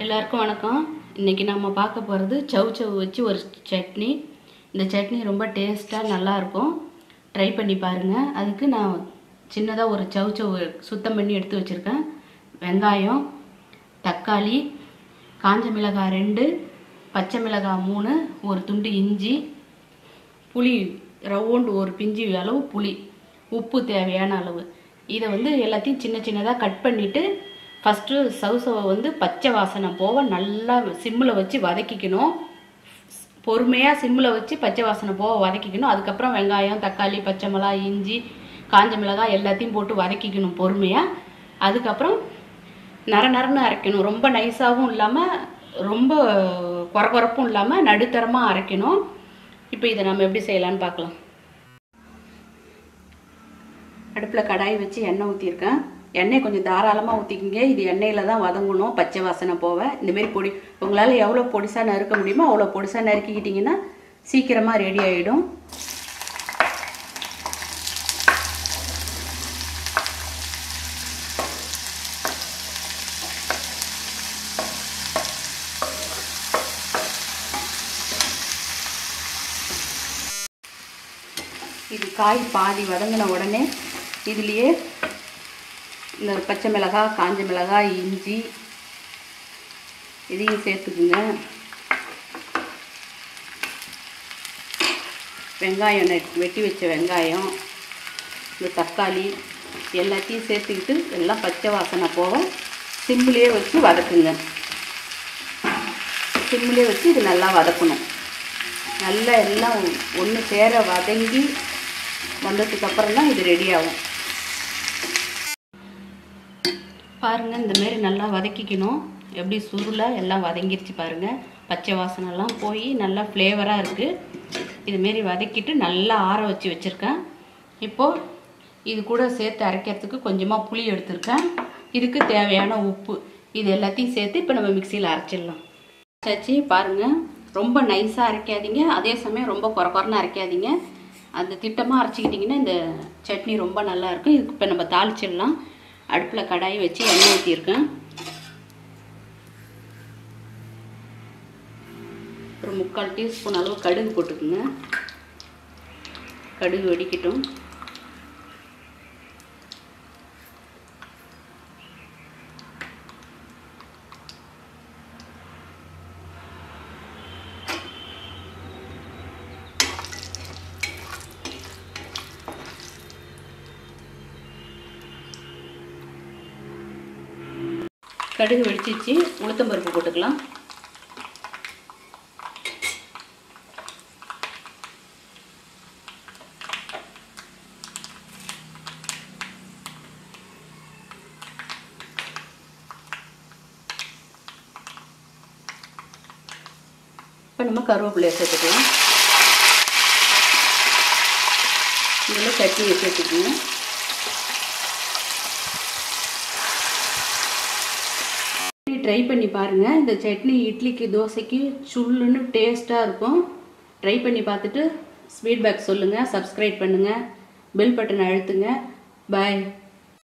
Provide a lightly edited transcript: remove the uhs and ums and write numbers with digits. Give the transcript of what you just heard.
எல்லாருக்கும் வணக்கம். இன்னைக்கு நம்ம பார்க்க போகிறது சவ் வச்சு ஒரு சட்னி. இந்த சட்னி ரொம்ப டேஸ்ட்டாக நல்லாயிருக்கும். ட்ரை பண்ணி பாருங்கள். அதுக்கு நான் சின்னதாக ஒரு சவ் சுத்தம் பண்ணி எடுத்து வச்சுருக்கேன். வெங்காயம், தக்காளி, காஞ்ச மிளகாய் 2, பச்சை மிளகாய் 3, ஒரு துண்டு இஞ்சி, புளி ரவுண்டு ஒரு பிஞ்சு அளவு புளி, உப்பு தேவையான அளவு. இதை எல்லாத்தையும் சின்ன சின்னதாக கட் பண்ணிவிட்டு ஃபஸ்ட்டு சவுசவை பச்சை வாசனை போக நல்லா சிம்மில் வச்சு வதக்கிக்கணும். பொறுமையாக சிம்மில் வச்சு பச்சை வாசனை போக வதக்கிக்கணும். அதுக்கப்புறம் வெங்காயம், தக்காளி, பச்சை மிளகாய், இஞ்சி, காஞ்ச மிளகாய் எல்லாத்தையும் போட்டு வதக்கிக்கணும் பொறுமையாக. அதுக்கப்புறம் நரன்னு அரைக்கணும். ரொம்ப நைஸாகவும் இல்லாமல் ரொம்ப குறப்பும் இல்லாமல் நடுத்தரமாக அரைக்கணும். இப்போ இதை நம்ம எப்படி செய்யலான்னு பார்க்கலாம். அடுப்பில் கடாய் வச்சு எண்ணெய் ஊற்றிருக்கேன். எண்ணெய் கொஞ்சம் தாராளமாக ஊற்றிக்கிங்க. இது எண்ணெயில் தான் வதங்கணும், பச்சை வாசனை போக. இந்தமாரி பொடி உங்களால் எவ்வளோ பொடிசாக நறுக்க முடியுமோ அவ்வளோ பொடிசாக நறுக்கிக்கிட்டிங்கன்னா சீக்கிரமாக ரெடி ஆகிடும். இது காய் பாதி வதங்கின உடனே இதுலேயே இந்த பச்சை மிளகாய், காஞ்ச மிளகாய், இஞ்சி இதையும் சேர்த்துக்குங்க. வெங்காயம் வெட்டி வச்ச வெங்காயம், இந்த தக்காளி எல்லாத்தையும் சேர்த்துக்கிட்டு எல்லாம் பச்சை வாசனை போக சிம்மிலே வச்சு வதக்குங்க. சிம்மிலே வச்சு இது நல்லா வதக்கணும். நல்லா எல்லாம் ஒன்று சேர வதங்கி வந்ததுக்கப்புறம் தான் இது ரெடி ஆகும். பாருங்கள், இந்தமாரி நல்லா வதக்கிக்கணும். எப்படி சுருளாக எல்லாம் வதங்கிருச்சு பாருங்கள். பச்சை வாசனைலாம் போய் நல்லா ஃப்ளேவராக இருக்குது. இதுமாரி வதக்கிட்டு நல்லா ஆற வச்சுருக்கேன். இப்போது இது கூட சேர்த்து அரைக்கிறதுக்கு கொஞ்சமாக புளி எடுத்துருக்கேன். இதுக்கு தேவையான உப்பு, இது எல்லாத்தையும் சேர்த்து இப்போ நம்ம மிக்சியில் அரைச்சிடலாம். சச்சி பாருங்கள், ரொம்ப நைஸாக அரைக்காதீங்க, அதே சமயம் ரொம்ப குறன்னு அரைக்காதீங்க. அந்த திட்டமாக அரைச்சிக்கிட்டிங்கன்னா இந்த சட்னி ரொம்ப நல்லாயிருக்கும். இதுக்கு இப்போ நம்ம தாளிச்சிடலாம். அடுப்பில் கடாயை வச்சு எண்ணெய் ஊற்றிருக்கேன். ஒரு 3/4 டீஸ்பூன் அளவு கடுகு போட்டுக்குங்க. கடுகு வெடிக்கட்டும். கடுகு வெடிச்சிச்சு. உளுத்தம்பருப்பு போட்டுக்கலாம். இப்போ நம்ம கருவேப்பிலையை சேர்த்துக்கலாம். இதில் சட்னியை சேர்த்துக்கணும். ட்ரை பண்ணி பாருங்கள். இந்த சட்னி இட்லிக்கு, தோசைக்கு சுள்ளுன்னு டேஸ்ட்டாக இருக்கும். ட்ரை பண்ணி பார்த்துட்டு ஃபீட்பேக் சொல்லுங்கள். சப்ஸ்கிரைப் பண்ணுங்கள். பெல் பட்டன் அழுத்துங்க. பாய்.